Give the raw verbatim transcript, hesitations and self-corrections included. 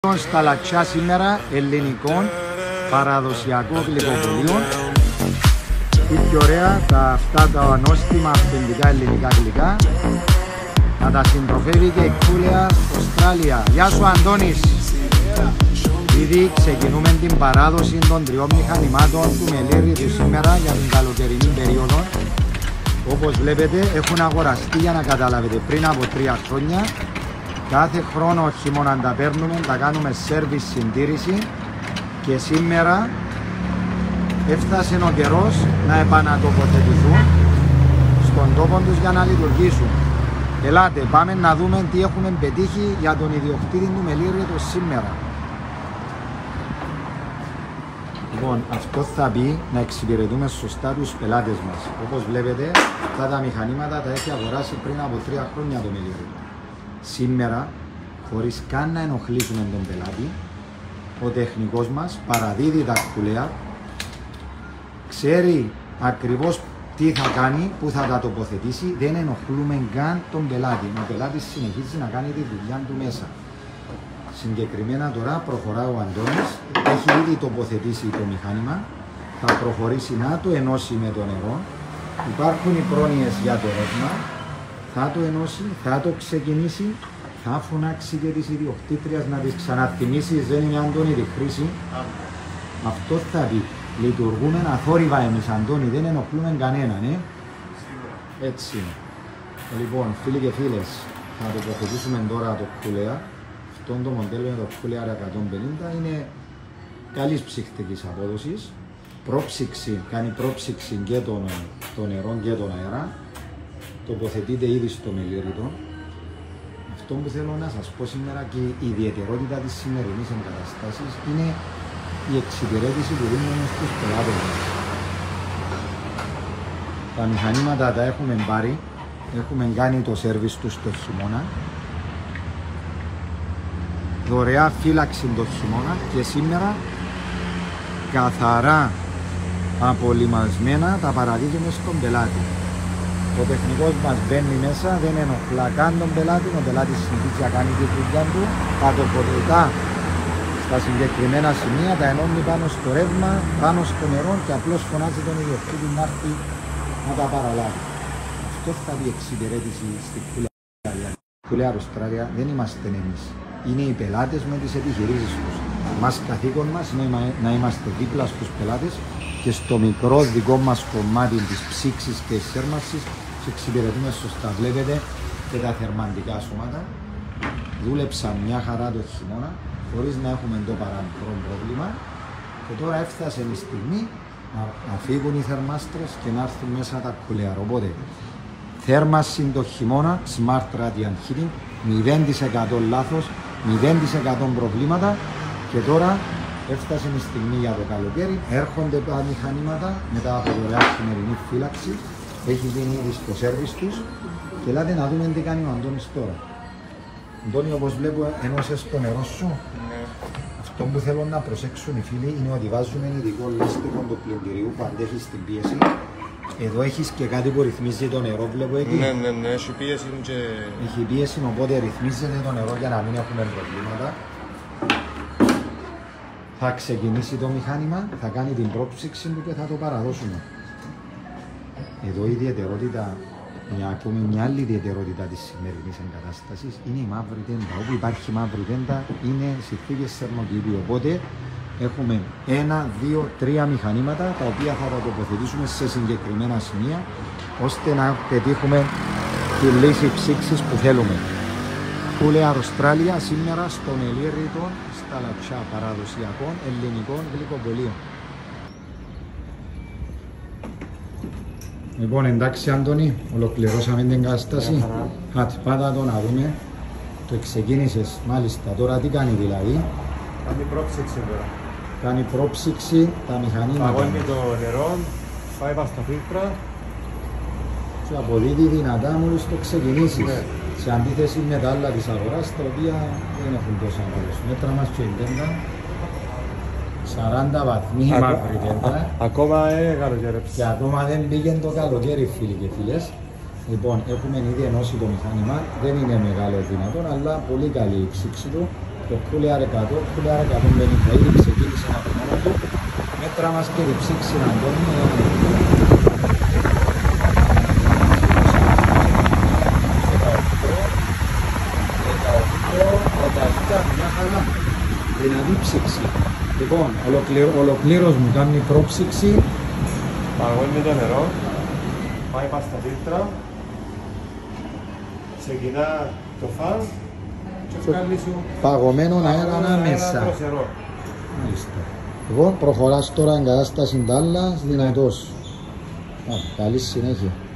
Στα Λατσιά σήμερα ελληνικών παραδοσιακών γλυκοπολίων. Τι πιο ωραία τα αυτά τα ανώστιμα αυθεντικά ελληνικά γλυκά. Να τα συντροφεύει και η Κούλεα Αυστραλία. Γεια σου Αντώνης! Ήδη ξεκινούμε την παράδοση των τριών μηχανημάτων του Μελήρη του σήμερα για την καλοκαιρινή περίοδο. Όπως βλέπετε έχουν αγοραστεί, για να καταλάβετε, πριν από τρία χρόνια. Κάθε χρόνο χειμώνα τα παίρνουμε, τα κάνουμε σέρβις συντήρηση και σήμερα έφτασε ο καιρός να επανατοποθετηθούν στον τόπο τους για να λειτουργήσουν. Ελάτε, πάμε να δούμε τι έχουμε πετύχει για τον ιδιοκτήτη του Μελήρη σήμερα. Λοιπόν, αυτό θα πει να εξυπηρετούμε σωστά τους πελάτες μας. Όπως βλέπετε, αυτά τα μηχανήματα τα έχει αγοράσει πριν από τρία χρόνια το Μελήρη. Σήμερα, χωρίς καν να ενοχλήσουμε τον πελάτη, ο τεχνικός μας παραδίδει τα κουλέα, ξέρει ακριβώς τι θα κάνει, πού θα τα τοποθετήσει, δεν ενοχλούμε καν τον πελάτη. Ο πελάτης συνεχίζει να κάνει τη δουλειά του μέσα. Συγκεκριμένα τώρα προχωρά ο Αντώνης, έχει ήδη τοποθετήσει το μηχάνημα, θα προχωρήσει να το ενώσει με το νερό, υπάρχουν οι πρόνοιες για το ρεύμα, θα το ενώσει, θα το ξεκινήσει, θα φωνάξει και τις ιδιοκτήτριας να τις ξαναθυμίσεις, δεν είναι Αντώνη τη χρήση. Αυτό θα πει. Λειτουργούμε αθόρυβα εμείς Αντώνη, δεν ενοχλούμε κανέναν, ε? Έτσι είναι. Λοιπόν, φίλοι και φίλες, θα τοποθετήσουμε τώρα το κουλέα. Αυτό το μοντέλο είναι το κουλέα εκατόν πενήντα, είναι καλής ψυχτικής απόδοσης. Πρόψυξη, κάνει πρόψυξη και των το νερό και τον αέρα. Τοποθετείται ήδη στο μελήρητο. Αυτό που θέλω να σας πω σήμερα και η ιδιαιτερότητα της σημερινής εγκαταστάσης είναι η εξυπηρέτηση που δίνουμε στους πελάτες μας. Τα μηχανήματα τα έχουμε πάρει, έχουμε κάνει το σέρβις τους το χειμώνα. Δωρεά φύλαξη το χειμώνα και σήμερα καθαρά απολυμασμένα τα παραδίδουμε στον πελάτη. Ο τεχνικός μας μπαίνει μέσα, δεν ενοχλά καν τον πελάτη, ο πελάτης συνεχίζει να κάνει τη δουλειά του, τα τοποθετά στα συγκεκριμένα σημεία, τα ενώνει πάνω στο ρεύμα, πάνω στο νερό και απλώς φωνάζει τον ιδιοκτήτη να έρθει να τα παραλάβει. Αυτό θα πει εξυπηρέτηση στη Κούλεα Αυστραλία. Δεν είμαστε εμείς, είναι οι πελάτες με τις επιχειρήσεις τους. Μας καθήκον μας είναι να είμαστε δίπλα στους πελάτες και στο μικρό δικό μας κομμάτι της ψήξης και της θέρμανσης και εξυπηρετούμε σωστά. Βλέπετε και τα θερμαντικά σώματα δούλεψαν μια χαρά το χειμώνα χωρίς να έχουμε το παραμικρό πρόβλημα και τώρα έφτασε η στιγμή να, να φύγουν οι θερμάστρες και να έρθουν μέσα τα κουλέα. Οπότε θέρμανση το χειμώνα, Smart Radiant Heating, μηδέν τοις εκατό λάθος, μηδέν τοις εκατό προβλήματα και τώρα έφτασε η στιγμή για το καλοκαίρι, έρχονται τα μηχανήματα μετά από δωρεά σημερινή φύλαξη, έχει γίνει ήδη στο σέρβις τους και ελάτε να δούμε τι κάνει ο Αντώνης τώρα. Αντώνη, όπως βλέπω ενώσες το νερό σου. Ναι. Αυτό που θέλω να προσέξουν οι φίλοι είναι ότι βάζουμε ειδικό λάστιχο του πλυντηρίου που αντέχει στην πίεση. Εδώ έχεις και κάτι που ρυθμίζει το νερό, βλέπω εκεί. Ναι, ναι, ναι, έχει πίεση και... Έχει πίεση, οπότε ρυθμίζεται το νερό για να μην έχουμε προβλήματα. Θα ξεκινήσει το μηχάνημα, θα κάνει την πρόψυξη του και θα το παραδώσουμε. Εδώ η ιδιαιτερότητα, για να πούμε μια άλλη ιδιαιτερότητα της σημερινής εγκατάστασης, είναι η μαύρη τέντα. Όπου υπάρχει μαύρη τέντα είναι συνθήκες θερμοκηπίου. Οπότε έχουμε ένα, δύο, τρία μηχανήματα τα οποία θα τα τοποθετήσουμε σε συγκεκριμένα σημεία ώστε να πετύχουμε τη λύση ψήξης που θέλουμε. Κούλεα Αυστραλία σήμερα στο Μελήρη στα Λατσιά παραδοσιακών ελληνικών γλυκοπολίων. Λοιπόν, εντάξει Αντώνη, ολοκληρώσαμε την κατάσταση. Χατ, πάτα το να δούμε. Το ξεκίνησες μάλιστα, τώρα τι κάνει δηλαδή? Κάνει πρόψυξη τώρα. Κάνει πρόψυξη τα μηχανήματα. Παγώνει το νερό, πάει πάνω στα φίλτρα. Και αποδίδει δυνατά μόλις το ξεκινήσεις. Ναι. Σε αντίθεση με τα άλλα της αγοράς, τα οποία δεν έχουν τόσα άλλες. Μέτρα μας και η τέντα. σαράντα βαθμοί μαύρη τέντα. Ακόμα ε, καλοκαίρι. Και ακόμα δεν πήγαινε το καλοκαίρι, φίλοι και φίλες. Λοιπόν, έχουμε ήδη ενώσει το μηχάνημα. Δεν είναι μεγάλο δυνατόν, αλλά πολύ καλή η ψήξη του. το κούλιαρ εκατό, κούλιαρ εκατόν πενήντα. Ήδη ξεκίνησε από μόνο του. Μέτρα μας και διψήξει να μπαίνει. Μια χαρά. Δυνατή ψήξη. Λοιπόν, ολοκλήρως μου κάνει πρόψηξη. Παγώνει το νερό, πάει πας στα φίλτρα, ξεκινά το φαν και βγάλει σου Παγωμένο αέρα ανάμεσα. Μάλιστα. Λοιπόν, προχωράς τώρα εγκατάσταση ντάλλας, δυνατός. Α, καλή συνέχεια.